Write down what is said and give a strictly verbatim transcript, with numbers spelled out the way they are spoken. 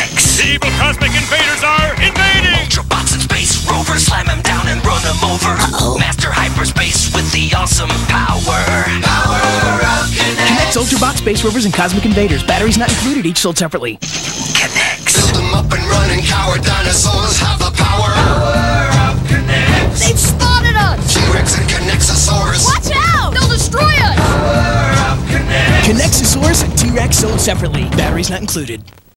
Connects. The evil cosmic invaders are invading! Ultrabots and space rovers, slam them down and run them over. Uh-oh. Master hyperspace with the awesome power. Power of Connects. Connects, Ultrabot, Space Rovers, and Cosmic Invaders. Batteries not included, each sold separately. Connects. Build them up and run and coward dinosaurs have the power. Power of Connects. They've spotted us! T-Rex and Connexosaurus. Watch out! They'll destroy us! Power of Connects. Connexosaurus and T-Rex sold separately. Batteries not included.